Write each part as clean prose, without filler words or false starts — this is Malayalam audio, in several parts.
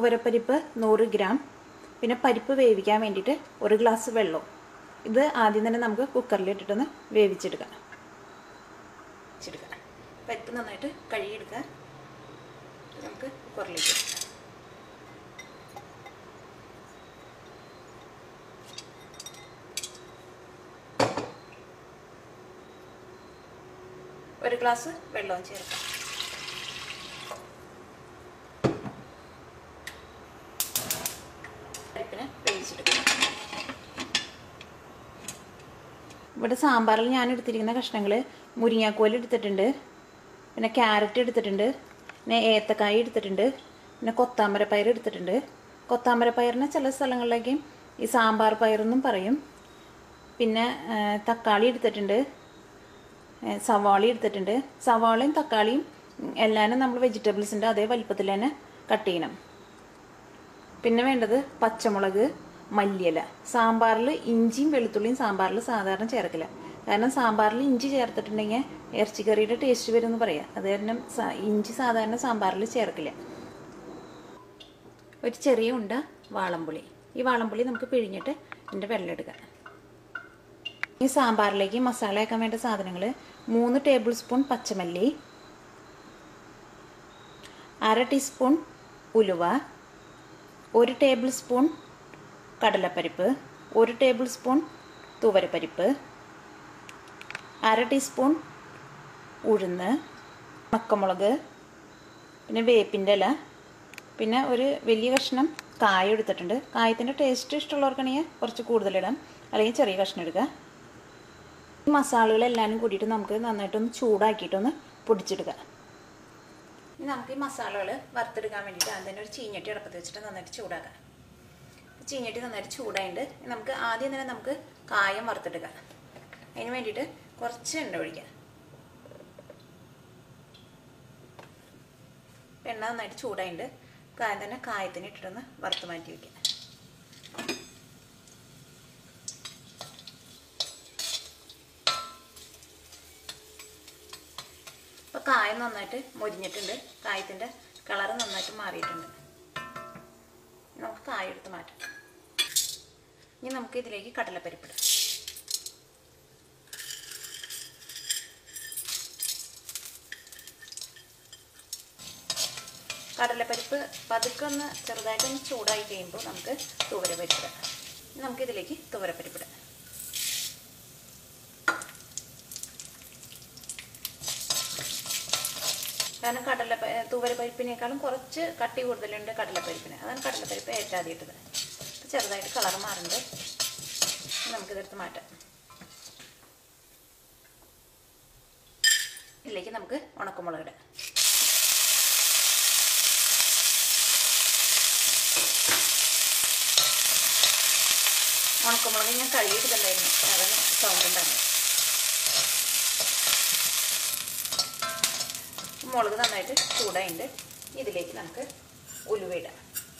തുവരപ്പരിപ്പ് 100 ഗ്രാം, പിന്നെ പരിപ്പ് വേവിക്കാൻ വേണ്ടിയിട്ട് 1 ഗ്ലാസ് വെള്ളം. ഇത് ആദ്യം തന്നെ നമുക്ക് കുക്കറിലിട്ടിട്ടൊന്ന് വേവിച്ചെടുക്കാം. പരിപ്പ് നന്നായിട്ട് കഴുകിയെടുക്കുക. നമുക്ക് കുക്കറിലേക്ക് ഒരു ഗ്ലാസ് വെള്ളവും ചേർക്കാം. പരിപ്പിനെ വേവിച്ചെടുക്കാം. ഇവിടെ സാമ്പാറിൽ ഞാൻ എടുത്തിരിക്കുന്ന കഷ്ണങ്ങൾ മുരിങ്ങാക്കോൽ എടുത്തിട്ടുണ്ട്, പിന്നെ ക്യാരറ്റ് എടുത്തിട്ടുണ്ട്, പിന്നെ ഏത്തക്കായ എടുത്തിട്ടുണ്ട്, പിന്നെ കൊത്താമരപ്പയർ എടുത്തിട്ടുണ്ട്. കൊത്താമരപ്പയറിന് ചില സ്ഥലങ്ങളിലേക്ക് ഈ സാമ്പാർ പയറെന്നും പറയും. പിന്നെ തക്കാളി എടുത്തിട്ടുണ്ട്, സവാള എടുത്തിട്ടുണ്ട്. സവാളയും തക്കാളിയും എല്ലാവരും നമ്മൾ വെജിറ്റബിൾസിൻ്റെ അതേ വലിപ്പത്തിൽ തന്നെ കട്ട് ചെയ്യണം. പിന്നെ വേണ്ടത് പച്ചമുളക്, മല്ലിയില. സാമ്പാറിൽ ഇഞ്ചിയും വെളുത്തുള്ളിയും സാമ്പാറിൽ സാധാരണ ചേർക്കില്ല. കാരണം സാമ്പാറിൽ ഇഞ്ചി ചേർത്തിട്ടുണ്ടെങ്കിൽ ഇറച്ചിക്കറിയുടെ ടേസ്റ്റ് വരുമെന്ന് പറയാം. അത് കാരണം ഇഞ്ചി സാധാരണ സാമ്പാറിൽ ചേർക്കില്ല. ഒരു ചെറിയ ഉണ്ട വാളംപുളി. ഈ വാളംപുളി നമുക്ക് പിഴിഞ്ഞിട്ട് ഇതിൻ്റെ വെള്ളം എടുക്കാം. ഈ സാമ്പാറിലേക്ക് മസാല ആക്കാൻ വേണ്ട സാധനങ്ങൾ: 3 ടേബിൾ സ്പൂൺ പച്ചമല്ലി, 1/2 ടീസ്പൂൺ ഉലുവ, 1 ടേബിൾ സ്പൂൺ കടലപ്പരിപ്പ്, 1 ടേബിൾ സ്പൂൺ തുവരപ്പരിപ്പ്, 1/2 ടീസ്പൂൺ ഉഴുന്ന്, ഉണക്കമുളക്, പിന്നെ വേപ്പിൻ്റെ ഇല, പിന്നെ ഒരു വലിയ കഷ്ണം കായം എടുത്തിട്ടുണ്ട്. കായത്തിൻ്റെ ടേസ്റ്റ് ഇഷ്ടമുള്ളവർക്കാണെങ്കിൽ കുറച്ച് കൂടുതലിടാം, അല്ലെങ്കിൽ ചെറിയ കഷ്ണം എടുക്കുക. ഈ മസാലകളെല്ലാവരും കൂടിയിട്ട് നമുക്ക് നന്നായിട്ടൊന്ന് ചൂടാക്കിയിട്ടൊന്ന് പൊടിച്ചെടുക്കുക. ഇനി നമുക്ക് ഈ മസാലകൾ വറുത്തെടുക്കാൻ വേണ്ടിയിട്ട് ആദ്യം തന്നെ ഒരു ചീഞ്ഞട്ടി അടുപ്പത്ത് വെച്ചിട്ട് നന്നായിട്ട് ചൂടാക്കാം. ചീഞ്ഞട്ടി നന്നായിട്ട് ചൂടായിട്ട് നമുക്ക് ആദ്യം തന്നെ നമുക്ക് കായം വറുത്തെടുക്കാം. അതിന് വേണ്ടിയിട്ട് കുറച്ച് എണ്ണ ഒഴിക്കാം. എണ്ണ നന്നായിട്ട് ചൂടായിട്ട് കായം തന്നെ കായത്തിന് ഇട്ടിട്ടൊന്ന് വറുത്ത് മാറ്റി വയ്ക്കാം. അപ്പോൾ കായം നന്നായിട്ട് മൊരിഞ്ഞിട്ടുണ്ട്. കായത്തിൻ്റെ കളറ് നന്നായിട്ട് മാറിയിട്ടുണ്ട്. നമുക്ക് കായം എടുത്ത് മാറ്റാം. ഇനി നമുക്ക് ഇതിലേക്ക് കടലപ്പരിപ്പിടാം. കടലപ്പരിപ്പ് പതുക്കെ ഒന്ന് ചെറുതായിട്ടൊന്ന് ചൂടായി കഴിയുമ്പോൾ നമുക്ക് തുവരപ്പരിപ്പിടാം. നമുക്കിതിലേക്ക് തുവരപ്പരിപ്പിടാം. കാരണം തുവരപ്പരിപ്പിനേക്കാളും കുറച്ച് കട്ടി കൂടുതലുണ്ട് കടലപ്പരിപ്പിന്. അതാണ് കടലപ്പരിപ്പ് ഏറ്റവും ആദ്യം ഇട്ടത്. ചെറുതായിട്ട് കളർ മാറുന്നുണ്ട്. നമുക്കിതെടുത്ത് മാറ്റാം. ഇതിലേക്ക് നമുക്ക് ഉണക്കമുളക് ഇടാം. ഉണക്കമുളക് ഞാൻ കഴുകിയിട്ടുണ്ടായിരുന്നു, അതാണ് സൗണ്ട് ഉണ്ടാകുന്നത്. മുളക് നന്നായിട്ട് ചൂടായിട്ട് ഇതിലേക്ക് നമുക്ക് ഉലുവ ഇടാം.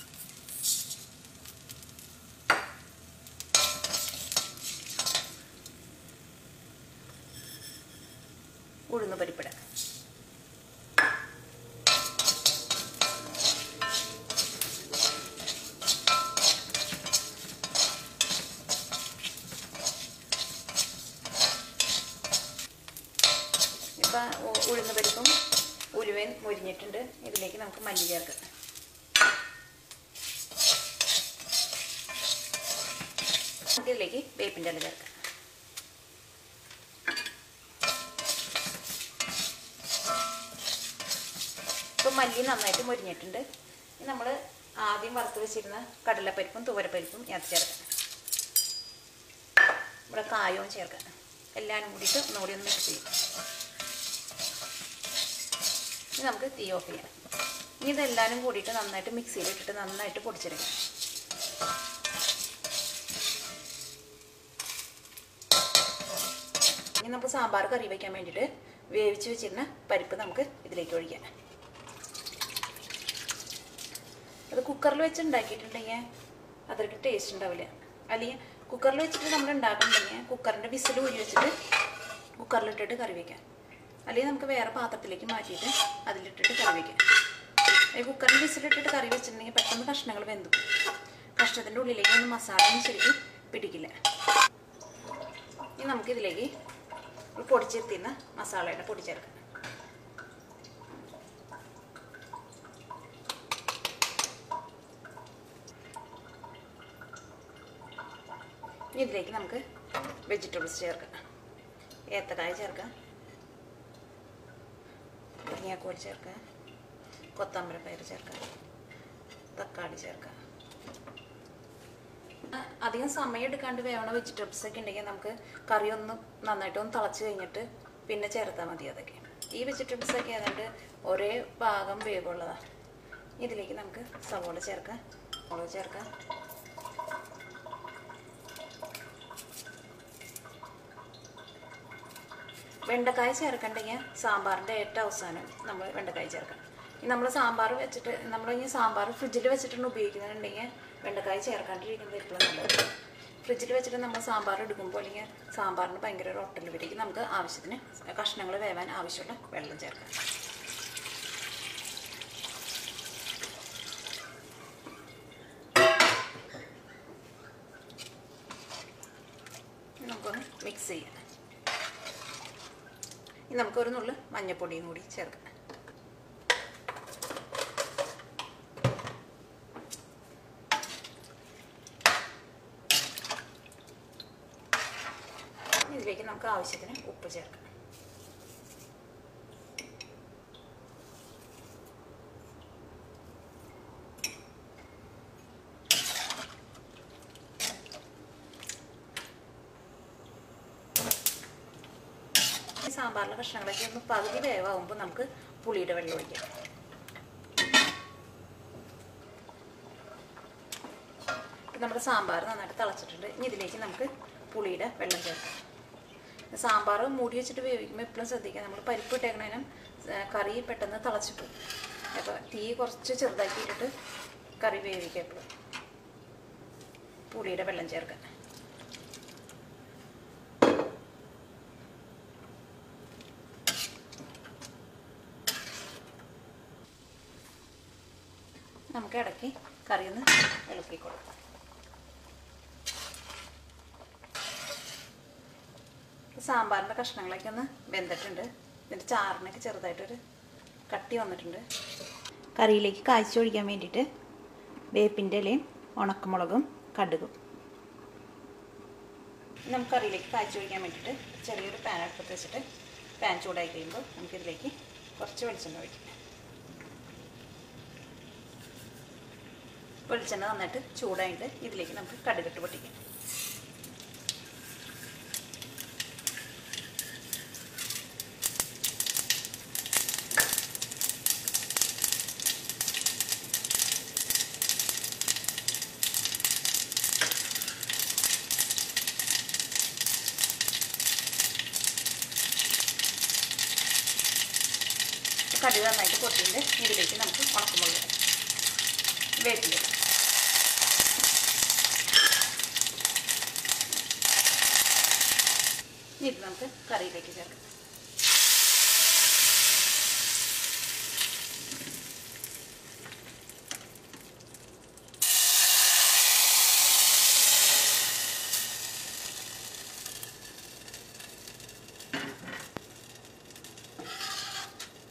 ഉഴുന്ന് പരിപ്പിടാം. ഇപ്പം ഉഴുന്ന് പരിപ്പും ഉലുവയും മൊരിഞ്ഞിട്ടുണ്ട്. ഇതിലേക്ക് നമുക്ക് മല്ലി ചേർക്കാം. ഇതിലേക്ക് വേപ്പിൻ്റെ ഇല ചേർക്കാം. ഇപ്പം മല്ലി നന്നായിട്ട് മൊരിഞ്ഞിട്ടുണ്ട്. നമ്മൾ ആദ്യം വറുത്ത് വെച്ചിരുന്ന കടലപ്പരിപ്പും തുവരപ്പരിപ്പും അത് ചേർക്കാം. ഇവിടെ കായവും ചേർക്കാം. എല്ലാവരും കൂടിയിട്ട് ഒന്നുകൂടി ഒന്ന് മിക്സ് ചെയ്യും. ഇനി നമുക്ക് തീ ഓഫ് ചെയ്യാം. ഇനി ഇതെല്ലാവരും കൂടിയിട്ട് നന്നായിട്ട് മിക്സിയിലിട്ടിട്ട് നന്നായിട്ട് പൊടിച്ചെടുക്കാം. ഇനി നമുക്ക് സാമ്പാർ കറി വയ്ക്കാൻ വേണ്ടിയിട്ട് വേവിച്ച് വെച്ചിരുന്ന പരിപ്പ് നമുക്ക് ഇതിലേക്ക് ഒഴിക്കാം. അത് കുക്കറിൽ വെച്ച് ഉണ്ടാക്കിയിട്ടുണ്ടെങ്കിൽ അത്രയ്ക്ക് ടേസ്റ്റ് ഉണ്ടാവില്ല. അല്ലെങ്കിൽ കുക്കറിൽ വെച്ചിട്ട് നമ്മൾ ഉണ്ടാക്കുന്നുണ്ടെങ്കിൽ കുക്കറിൻ്റെ വിസിൽ ഊരി വെച്ചിട്ട് കുക്കറിലിട്ടിട്ട് കറി വയ്ക്കാം. അല്ലെങ്കിൽ നമുക്ക് വേറെ പാത്രത്തിലേക്ക് മാറ്റിയിട്ട് അതിലിട്ടിട്ട് കറി വയ്ക്കാം. ഈ കുക്കറിൽ വിസിലിട്ടിട്ട് കറി വെച്ചിട്ടുണ്ടെങ്കിൽ പെട്ടെന്ന് കഷ്ണങ്ങൾ വെന്തു. കഷ്ണത്തിൻ്റെ ഉള്ളിലേക്ക് ഒന്നും മസാലയൊന്നും ശരിക്കും പിടിക്കില്ല. ഇനി നമുക്കിതിലേക്ക് പൊടിച്ചെടുത്തിരുന്ന മസാലയുടെ പൊടി ചേർക്കാം. ഇനി ഇതിലേക്ക് നമുക്ക് വെജിറ്റബിൾസ് ചേർക്കാം. ഏത്തക്കായ ചേർക്കാം, മുരിങ്ങാക്കോൽ ചേർക്കാം, കൊത്തമ്പരപ്പയർ ചേർക്കാം, തക്കാളി ചേർക്കാം. അധികം സമയം എടുക്കാണ്ട് വേവണ വെജിറ്റബിൾസ് ഒക്കെ ഉണ്ടെങ്കിൽ നമുക്ക് കറി ഒന്ന് നന്നായിട്ടൊന്ന് തിളച്ച് കഴിഞ്ഞിട്ട് പിന്നെ ചേർത്താൽ മതി. അതൊക്കെ ഈ വെജിറ്റബിൾസ് ഒക്കെ ഏതാണ്ട് ഒരേ ഭാഗം വേവുള്ളതാണ്. ഇതിലേക്ക് നമുക്ക് സവോള ചേർക്കാം, മുളക് ചേർക്കാം, വെണ്ടക്കായ ചേർക്കണ്ടെങ്കിൽ സാമ്പാറിൻ്റെ ഏറ്റവും അവസാനം നമ്മൾ വെണ്ടക്കായ ചേർക്കണം. ഇനി നമ്മൾ സാമ്പാർ വെച്ചിട്ട് നമ്മളിനി സാമ്പാർ ഫ്രിഡ്ജിൽ വെച്ചിട്ടാണ് ഉപയോഗിക്കുന്നുണ്ടെങ്കിൽ വെണ്ടക്കായ ചേർക്കാണ്ടിരിക്കുന്നത് എപ്പോഴും നല്ലത്. ഫ്രിഡ്ജിൽ വെച്ചിട്ട് നമ്മൾ സാമ്പാർ എടുക്കുമ്പോൾ അല്ലെങ്കിൽ സാമ്പാറിന് ഭയങ്കര ഒരു ഒട്ടൽ വരേക്കും. നമുക്ക് ആവശ്യത്തിന് കഷ്ണങ്ങൾ വേവാൻ ആവശ്യമുള്ള വെള്ളം ചേർക്കാം. നമുക്കൊന്ന് മിക്സ് ചെയ്യാം. ഇനി നമുക്കൊരു നുള്ളു മഞ്ഞൾപ്പൊടിയും കൂടി ചേർക്കാം. ഇതിലേക്ക് നമുക്ക് ആവശ്യത്തിന് ഉപ്പ് ചേർക്കാം. സാമ്പാറിലെ കഷ്ണങ്ങളൊക്കെ ഒന്ന് പകുതി വേവാകുമ്പോൾ നമുക്ക് പുളിയുടെ വെള്ളം ഒഴിക്കാം. നമ്മുടെ സാമ്പാർ നന്നായിട്ട് തിളച്ചിട്ടുണ്ട്. ഇനി ഇതിലേക്ക് നമുക്ക് പുളിയുടെ വെള്ളം ചേർക്കാം. സാമ്പാർ മൂടി വെച്ചിട്ട് വേവിക്കുമ്പോൾ എപ്പോഴും ശ്രദ്ധിക്കുക, നമ്മൾ പരിപ്പ് ഇട്ടേക്കണേനും കറി പെട്ടെന്ന് തിളച്ച് പോകും. അപ്പോൾ തീ കുറച്ച് ചെറുതാക്കിയിട്ടിട്ട് കറി വേവിക്കുക. എപ്പോഴും പുളിയുടെ വെള്ളം ചേർക്കാം. നമുക്ക് ഇടയ്ക്ക് കറി ഒന്ന് ഇളക്കി കൊടുക്കാം. സാമ്പാറിൻ്റെ കഷ്ണങ്ങളൊക്കെ ഒന്ന് വെന്തിട്ടുണ്ട്. ഇതിൻ്റെ ചാറിനൊക്കെ ചെറുതായിട്ടൊരു കട്ടി വന്നിട്ടുണ്ട്. കറിയിലേക്ക് കായ്ച്ചൊഴിക്കാൻ വേണ്ടിയിട്ട് വേപ്പിൻ്റെ ഇലയും ഉണക്കമുളകും കടുകും. നമുക്ക് കറിയിലേക്ക് കായ്ച്ചൊഴിക്കാൻ വേണ്ടിയിട്ട് ചെറിയൊരു പാൻ അടുപ്പത്ത് വെച്ചിട്ട് പാൻ ചൂടായി കഴിയുമ്പോൾ നമുക്കിതിലേക്ക് കുറച്ച് വെളിച്ചെണ്ണ ഒഴിക്കാം. വെളിച്ചെണ്ണ നന്നായിട്ട് ചൂടായിട്ട് ഇതിലേക്ക് നമുക്ക് കടുകിട്ട് പൊട്ടിക്കാം. കടുക് നന്നായിട്ട് പൊട്ടിയിട്ട് ഇതിലേക്ക് നമുക്ക് ഉണക്കമുളക് വേപ്പില ഇത് നമുക്ക് കറിയിലേക്ക് ചേർക്കാം.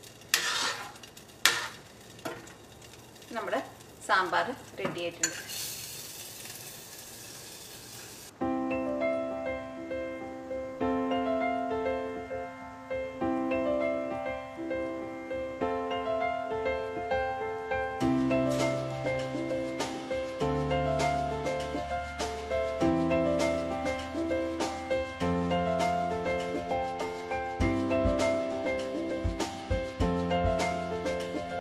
നമ്മുടെ സാമ്പാർ റെഡി ആയിട്ടുണ്ട്.